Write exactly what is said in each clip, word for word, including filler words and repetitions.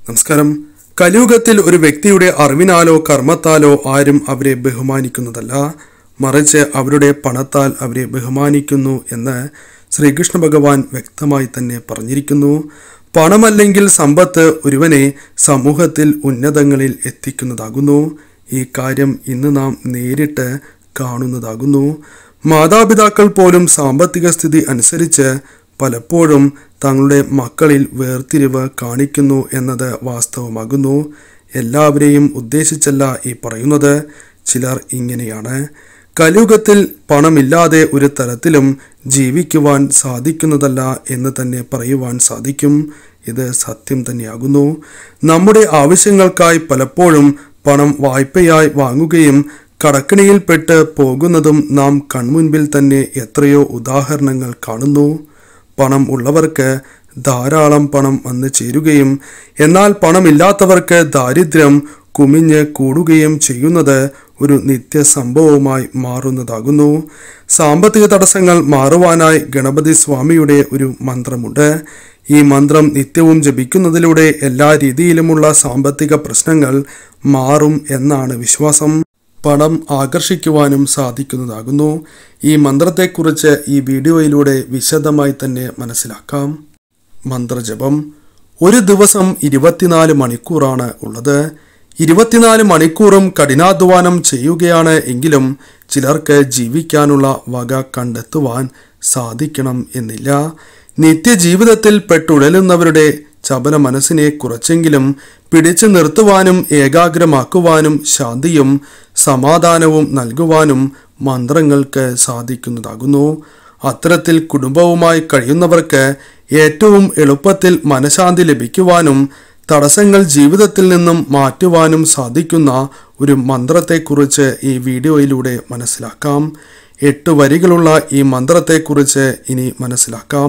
നമസ്കാരം. കലിയുഗത്തിൽ ഒരു വ്യക്തിയുടെ അറിവിനാലോ കർമ്മത്താലോ ആരും അവരെ ബഹുമാനിക്കുന്നതല്ല, മറിച്ച് അവരുടെ പണത്താൽ അവരെ ബഹുമാനിക്കുന്നു എന്ന് ശ്രീകൃഷ്ണ ഭഗവാൻ വ്യക്തമായി തന്നെ പറഞ്ഞിരിക്കുന്നു. പണമല്ലെങ്കിൽ സമ്പത്ത് ഒരുവനെ സമൂഹത്തിൽ ഉന്നതങ്ങളിൽ എത്തിക്കുന്നതാകുന്നു. ഈ കാര്യം ഇന്ന് നാം നേരിട്ട് കാണുന്നതാകുന്നു. മാതാപിതാക്കൾ പോലും സാമ്പത്തിക സ്ഥിതി അനുസരിച്ച് പലപ്പോഴും തങ്ങളുടെ മക്കളിൽ വേർതിരിവ് കാണിക്കുന്നു എന്നത് വാസ്തവമാകുന്നു. എല്ലാവരെയും ഉദ്ദേശിച്ചല്ല ഈ പറയുന്നത്. ചിലർ ഇങ്ങനെയാണ്. കലിയുഗത്തിൽ പണമില്ലാതെ ഒരു തരത്തിലും ജീവിക്കുവാൻ സാധിക്കുന്നതല്ല എന്ന് തന്നെ പറയുവാൻ സാധിക്കും. ഇത് സത്യം തന്നെയാകുന്നു. നമ്മുടെ ആവശ്യങ്ങൾക്കായി പലപ്പോഴും പണം വായ്പയായി വാങ്ങുകയും കടക്കിണിയിൽപ്പെട്ട് പോകുന്നതും നാം കൺമുൻപിൽ തന്നെ എത്രയോ ഉദാഹരണങ്ങൾ കാണുന്നു. പണം ഉള്ളവർക്ക് ധാരാളം പണം വന്നു ചേരുകയും എന്നാൽ പണമില്ലാത്തവർക്ക് ദാരിദ്ര്യം കുമിഞ്ഞ് കൂടുകയും ചെയ്യുന്നത് ഒരു നിത്യസംഭവമായി മാറുന്നതാകുന്നു. സാമ്പത്തിക തടസ്സങ്ങൾ മാറുവാനായി ഗണപതി സ്വാമിയുടെ ഒരു മന്ത്രമുണ്ട്. ഈ മന്ത്രം നിത്യവും ജപിക്കുന്നതിലൂടെ എല്ലാ രീതിയിലുമുള്ള സാമ്പത്തിക പ്രശ്നങ്ങൾ മാറും എന്നാണ് വിശ്വാസം. പണം ആകർഷിക്കുവാനും സാധിക്കുന്നതാകുന്നു. ഈ മന്ത്രത്തെക്കുറിച്ച് ഈ വീഡിയോയിലൂടെ വിശദമായി തന്നെ മനസ്സിലാക്കാം. മന്ത്രജപം. ഒരു ദിവസം ഇരുപത്തിനാല് മണിക്കൂറാണ് ഉള്ളത്. ഇരുപത്തിനാല് മണിക്കൂറും കഠിനാധ്വാനം ചെയ്യുകയാണ് എങ്കിലും ചിലർക്ക് ജീവിക്കാനുള്ള വക കണ്ടെത്തുവാൻ സാധിക്കണം എന്നില്ല. നിത്യജീവിതത്തിൽ പെട്ടുഴലുന്നവരുടെ ചപല മനസ്സിനെ കുറച്ചെങ്കിലും പിടിച്ചു നിർത്തുവാനും ഏകാഗ്രമാക്കുവാനും ശാന്തിയും സമാധാനവും നൽകുവാനും മന്ത്രങ്ങൾക്ക് സാധിക്കുന്നതാകുന്നു. അത്തരത്തിൽ കുടുംബവുമായി കഴിയുന്നവർക്ക് ഏറ്റവും എളുപ്പത്തിൽ മനഃശാന്തി ലഭിക്കുവാനും തടസ്സങ്ങൾ ജീവിതത്തിൽ നിന്നും മാറ്റുവാനും സാധിക്കുന്ന ഒരു മന്ത്രത്തെക്കുറിച്ച് ഈ വീഡിയോയിലൂടെ മനസ്സിലാക്കാം. എട്ട് വരികളുള്ള ഈ മന്ത്രത്തെക്കുറിച്ച് ഇനി മനസ്സിലാക്കാം.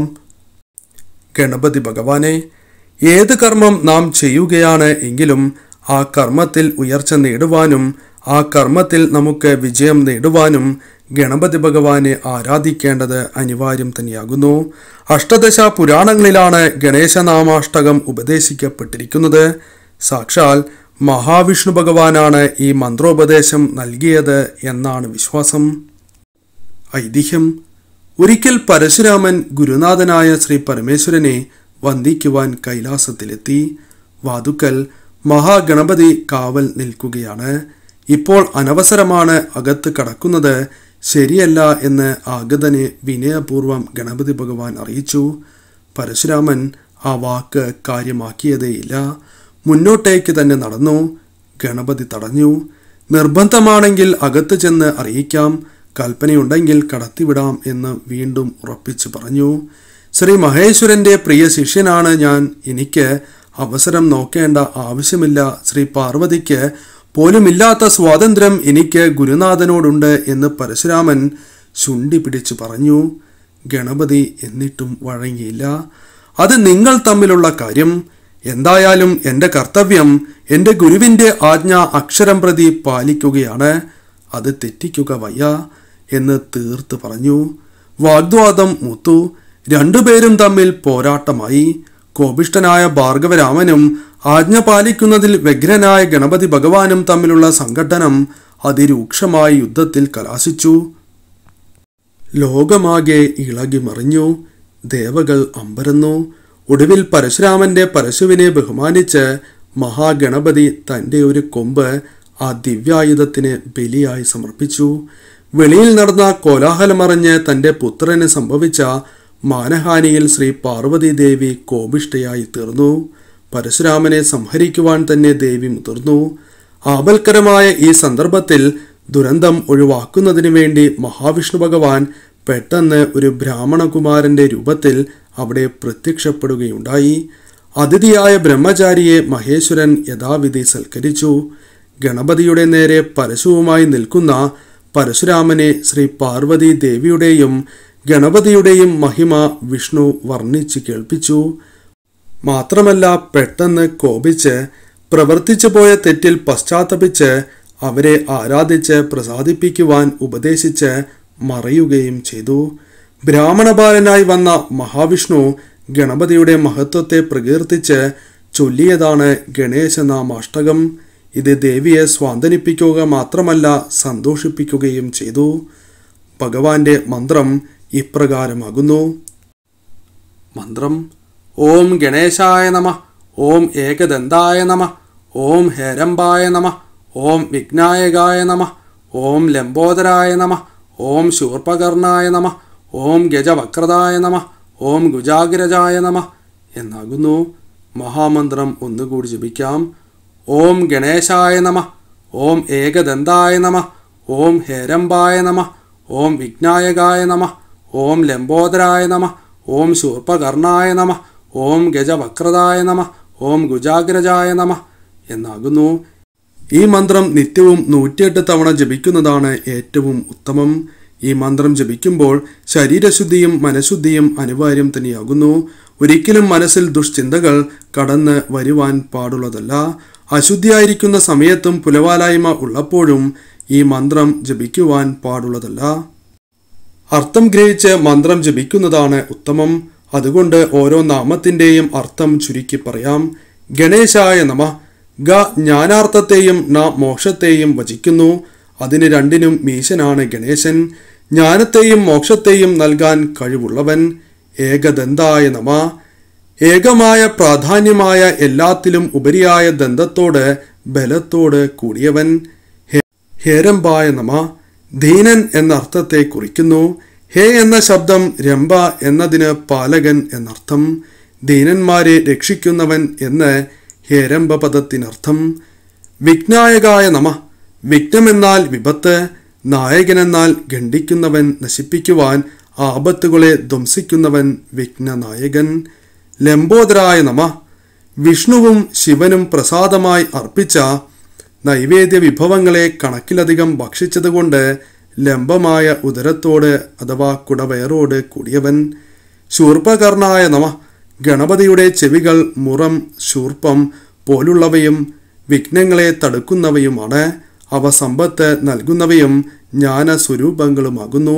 ഗണപതി ഭഗവാനെ, ഏത് കർമ്മം നാം ചെയ്യുകയാണ് എങ്കിലും ആ കർമ്മത്തിൽ ഉയർച്ച നേടുവാനും ആ കർമ്മത്തിൽ നമുക്ക് വിജയം നേടുവാനും ഗണപതി ഭഗവാനെ ആരാധിക്കേണ്ടത് അനിവാര്യം തന്നെയാകുന്നു. അഷ്ടദശ പുരാണങ്ങളിലാണ് ഗണേശനാമാഷ്ടകം ഉപദേശിക്കപ്പെട്ടിരിക്കുന്നത്. സാക്ഷാൽ മഹാവിഷ്ണു ഭഗവാനാണ് ഈ മന്ത്രോപദേശം നൽകിയത് എന്നാണ് വിശ്വാസം. ഐതിഹ്യം. ഒരിക്കൽ പരശുരാമൻ ഗുരുനാഥനായ ശ്രീ പരമേശ്വരനെ വന്ദിക്കുവാൻ കൈലാസത്തിലെത്തി. വാതുക്കൽ മഹാഗണപതി കാവൽ നിൽക്കുകയാണ്. ഇപ്പോൾ അനവസരമാണ്, അകത്ത് കടക്കുന്നത് ശരിയല്ല എന്ന് ആഗതനെ വിനയപൂർവം ഗണപതി ഭഗവാൻ അറിയിച്ചു. പരശുരാമൻ ആ വാക്ക് കാര്യമാക്കിയതേയില്ല. മുന്നോട്ടേക്ക് തന്നെ നടന്നു. ഗണപതി തടഞ്ഞു. നിർബന്ധമാണെങ്കിൽ അകത്ത് ചെന്ന് അറിയിക്കാം, കൽപ്പനയുണ്ടെങ്കിൽ കടത്തിവിടാം എന്ന് വീണ്ടും ഉറപ്പിച്ചു പറഞ്ഞു. ശ്രീ മഹേശ്വരന്റെ പ്രിയ ശിഷ്യനാണ് ഞാൻ. എനിക്ക് അവസരം നോക്കേണ്ട ആവശ്യമില്ല. ശ്രീ പാർവതിക്ക് പോലുമില്ലാത്ത സ്വാതന്ത്ര്യം എനിക്ക് ഗുരുനാഥനോടുണ്ട് എന്ന് പരശുരാമൻ ശുണ്ഠി പിടിച്ചു പറഞ്ഞു. ഗണപതി എന്നിട്ടും വഴങ്ങിയില്ല. അത് നിങ്ങൾ തമ്മിലുള്ള കാര്യം. എന്തായാലും എൻ്റെ കർത്തവ്യം എൻ്റെ ഗുരുവിൻ്റെ ആജ്ഞ അക്ഷരം പ്രതി പാലിക്കുകയാണ്. അത് തെറ്റിക്കുക വയ്യ എന്ന് തീർത്ത് പറഞ്ഞു. വാഗ്വാദം മൂത്തു. രണ്ടുപേരും തമ്മിൽ പോരാട്ടമായി. കോപിഷ്ഠനായ ഭാർഗവരാമനും ആജ്ഞ പാലിക്കുന്നതിൽ വ്യഗ്രനായ ഗണപതി ഭഗവാനും തമ്മിലുള്ള സംഘട്ടനം അതിരൂക്ഷമായ യുദ്ധത്തിൽ കലാശിച്ചു. ലോകമാകെ ഇളകി മറിഞ്ഞു. ദേവകൾ അമ്പരന്നു. ഒടുവിൽ പരശുരാമന്റെ പരശുവിനെ ബഹുമാനിച്ച് മഹാഗണപതി തൻ്റെ ഒരു കൊമ്പ് ആ ദിവ്യായുധത്തിന് ബലിയായി സമർപ്പിച്ചു. വെളിയിൽ നടന്ന കോലാഹലമറിഞ്ഞ് തൻ്റെ പുത്രന് സംഭവിച്ച മാനഹാനിയിൽ ശ്രീ പാർവതി ദേവി കോപിഷ്ഠയായി തീർന്നു. പരശുരാമനെ സംഹരിക്കുവാൻ തന്നെ ദേവി മുതിർന്നു. ആപൽക്കരമായ ഈ സന്ദർഭത്തിൽ ദുരന്തം ഒഴിവാക്കുന്നതിന് വേണ്ടി മഹാവിഷ്ണു ഭഗവാൻ പെട്ടെന്ന് ഒരു ബ്രാഹ്മണകുമാരന്റെ രൂപത്തിൽ അവിടെ പ്രത്യക്ഷപ്പെടുകയുണ്ടായി. അതിഥിയായ ബ്രഹ്മചാരിയെ മഹേശ്വരൻ യഥാവിധി സൽക്കരിച്ചു. ഗണപതിയുടെ നേരെ പരശുവുമായി നിൽക്കുന്ന പരശുരാമനെ ശ്രീ പാർവതി ദേവിയുടെയും ഗണപതിയുടെയും മഹിമ വിഷ്ണു വർണ്ണിച്ച് കേൾപ്പിച്ചു. മാത്രമല്ല പെട്ടെന്ന് കോപിച്ച് പ്രവർത്തിച്ചു പോയ തെറ്റിൽ പശ്ചാത്തപിച്ച് അവരെ ആരാധിച്ച് പ്രസാദിപ്പിക്കുവാൻ ഉപദേശിച്ച് മറയുകയും ചെയ്തു. ബ്രാഹ്മണബാലനായി വന്ന മഹാവിഷ്ണു ഗണപതിയുടെ മഹത്വത്തെ പ്രകീർത്തിച്ച് ചൊല്ലിയതാണ് ഗണേശനാമാഷ്ടകം. ഇത് ദേവിയെ സ്വാന്തനിപ്പിക്കുക മാത്രമല്ല സന്തോഷിപ്പിക്കുകയും ചെയ്തു. ഭഗവാന്റെ മന്ത്രം ഇപ്രകാരമാകുന്നു. മന്ത്രം: ഓം ഗണേശായ നമഃ. ഓം ഏകദന്തായ നമഃ. ഓം ഹേരംബായ നമഃ. ഓം വിഘ്നായകായ നമഃ. ഓം ലംബോദരായ നമഃ. ഓം ശൂർപകർണായ നമഃ. ഓം ഗജവക്രതായ നമഃ. ഓം ഗുജാഗ്രജായ നമഃ എന്നാകുന്നു. മഹാമന്ത്രം ഒന്നുകൂടി ജപിക്കാം. ഓം ഗണേശായ നമഃ. ഓം ഏകദന്തായ നമഃ. ഓം ഹേരംബായ നമഃ. ഓം വിഘ്നായകായ നമഃ. ഓം ലംബോദരായ നമഃ. ഓം ശൂർപകർണായ നമഃ. ഓം ഗജവക്രതായ നമഃ. ഓം ഗുജാഗ്രജായ നമഃ എന്നാകുന്നു. ഈ മന്ത്രം നിത്യവും നൂറ്റിയെട്ട് തവണ ജപിക്കുന്നതാണ് ഏറ്റവും ഉത്തമം. ഈ മന്ത്രം ജപിക്കുമ്പോൾ ശരീരശുദ്ധിയും മനഃശുദ്ധിയും അനിവാര്യം തന്നെയാകുന്നു. ഒരിക്കലും മനസ്സിൽ ദുഷ്ചിന്തകൾ കടന്ന് വരുവാൻ പാടുള്ളതല്ല. അശുദ്ധിയായിരിക്കുന്ന സമയത്തും പുലവാലായ്മ ഉള്ളപ്പോഴും ഈ മന്ത്രം ജപിക്കുവാൻ പാടുള്ളതല്ല. അർത്ഥം ഗ്രഹിച്ച് മന്ത്രം ജപിക്കുന്നതാണ് ഉത്തമം. അതുകൊണ്ട് ഓരോ നാമത്തിൻ്റെയും അർത്ഥം ചുരുക്കി പറയാം. ഗണേശായ നമഃ. ഗ ജ്ഞാനാർത്ഥത്തെയും ന മോക്ഷത്തെയും വചിക്കുന്നു. അതിന് രണ്ടിനും മീശനാണ് ഗണേശൻ. ജ്ഞാനത്തെയും മോക്ഷത്തെയും നൽകാൻ കഴിവുള്ളവൻ. ഏകദന്തായ നമഃ. ഏകമായ പ്രാധാന്യമായ എല്ലാത്തിലും ഉപരിയായ ദന്തത്തോട് ബലത്തോട് കൂടിയവൻ. ഹേരംബായ നമഃ. ദീനൻ എന്ന അർത്ഥത്തെ കുറിക്കുന്നു. ഹേ എന്ന ശബ്ദം രംഭ എന്നതിന് പാലകൻ എന്നർത്ഥം. ദീനന്മാരെ രക്ഷിക്കുന്നവൻ എന്ന് ഹേരംഭ പദത്തിനർത്ഥം. വിഘ്നായകായ നമഃ. വിഘ്നമെന്നാൽ വിപത്ത്, നായകനെന്നാൽ ഖണ്ഡിക്കുന്നവൻ, നശിപ്പിക്കുവാൻ ആപത്തുകളെ ധ്വംസിക്കുന്നവൻ, വിഘ്നനായകൻ. ലംബോദരായ നമഃ. വിഷ്ണുവും ശിവനും പ്രസാദമായി അർപ്പിച്ച നൈവേദ്യ വിഭവങ്ങളെ കണക്കിലധികം ഭക്ഷിച്ചതുകൊണ്ട് ലംബമായ ഉദരത്തോട് അഥവാ കുടവയറോട് കൂടിയവൻ. ശൂർപകർണായ നമഃ. ഗണപതിയുടെ ചെവികൾ മുറം, ശൂർപ്പം പോലുള്ളവയും വിഘ്നങ്ങളെ തടുക്കുന്നവയുമാണ്. അവ സമ്പത്ത് നൽകുന്നവയും ജ്ഞാനസ്വരൂപങ്ങളുമാകുന്നു.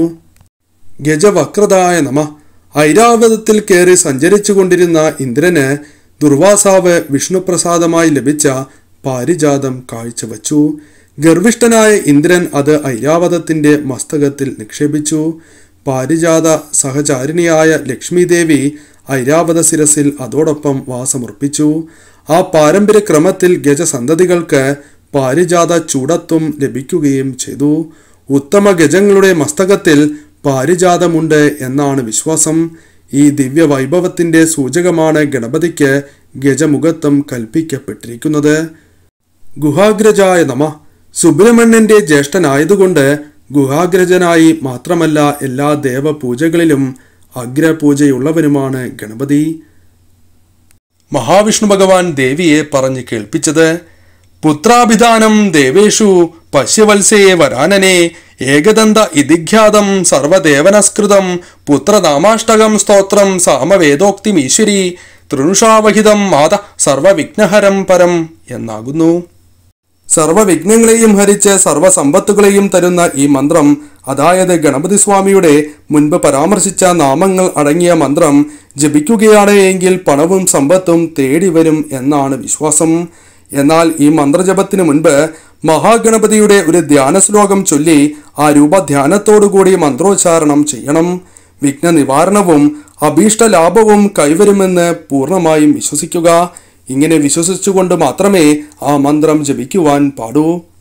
ഗജവക്രതായ നമഃ. ഐരാവതത്തിൽ കയറി സഞ്ചരിച്ചു കൊണ്ടിരുന്ന ഇന്ദ്രന് ദുർവാസാവ് വിഷ്ണുപ്രസാദമായി ലഭിച്ച പാരിജാതം കാഴ്ചവച്ചു. ഗർവിഷ്ഠനായ ഇന്ദ്രൻ അത് ഐരാവതത്തിന്റെ മസ്തകത്തിൽ നിക്ഷേപിച്ചു. പാരിജാത സഹചാരിണിയായ ലക്ഷ്മീദേവി ഐരാവത ശിരസിൽ അതോടൊപ്പം വാസമർപ്പിച്ചു. ആ പാരമ്പര്യ ക്രമത്തിൽ ഗജസന്തതികൾക്ക് പാരിജാത ചൂടത്വം ലഭിക്കുകയും ചെയ്തു. ഉത്തമ ഗജങ്ങളുടെ മസ്തകത്തിൽ പാരിജാതമുണ്ട് എന്നാണ് വിശ്വാസം. ഈ ദിവ്യ വൈഭവത്തിന്റെ സൂചകമാണ് ഗണപതിക്ക് ഗജമുഖത്വം കൽപ്പിക്കപ്പെട്ടിരിക്കുന്നത്. ഗുഹാഗ്രജായ നമഃ. സുബ്രഹ്മണ്യന്റെ ജ്യേഷ്ഠനായതുകൊണ്ട് ഗുഹാഗ്രജനായി മാത്രമല്ല എല്ലാ ദേവപൂജകളിലും അഗ്രപൂജയുള്ളവനുമാണ് ഗണപതി. മഹാവിഷ്ണു ഭഗവാൻ ദേവിയെ പറഞ്ഞു കേൾപ്പിച്ചത്: പുത്രാഭിധാനം ദേവേഷു പശ്യവത്സേ വരാനനെ ഏകദന്ത ഇതിഖ്യാതം സർവദേവനസ്കൃതം പുത്രനാമാഷ്ടകം സ്തോത്രം സാമവേദോക്തിമീശ്വരി തൃണുഷാവഹിതം മാത സർവവിഘ്നഹരം പരം എന്നാകുന്നു. സർവവിഘ്നങ്ങളെയും ഹരിച്ച് സർവസമ്പത്തുകളെയും തരുന്ന ഈ മന്ത്രം, അതായത് ഗണപതി സ്വാമിയുടെ മുൻപ് പരാമർശിച്ച നാമങ്ങൾ അടങ്ങിയ മന്ത്രം ജപിക്കുകയാണ് എങ്കിൽ പണവും സമ്പത്തും തേടി വരും എന്നാണ് വിശ്വാസം. എന്നാൽ ഈ മന്ത്രജപത്തിന് മുൻപ് മഹാഗണപതിയുടെ ഒരു ധ്യാന ശ്ലോകം ചൊല്ലി ആ രൂപധ്യാനത്തോടുകൂടി മന്ത്രോച്ചാരണം ചെയ്യണം. വിഘ്ന നിവാരണവും അഭീഷ്ടലാഭവും കൈവരുമെന്ന് പൂർണ്ണമായും വിശ്വസിക്കുക. ഇങ്ങനെ വിശ്വസിച്ചുകൊണ്ട് മാത്രമേ ആ മന്ത്രം ജപിക്കുവാൻ പാടൂ.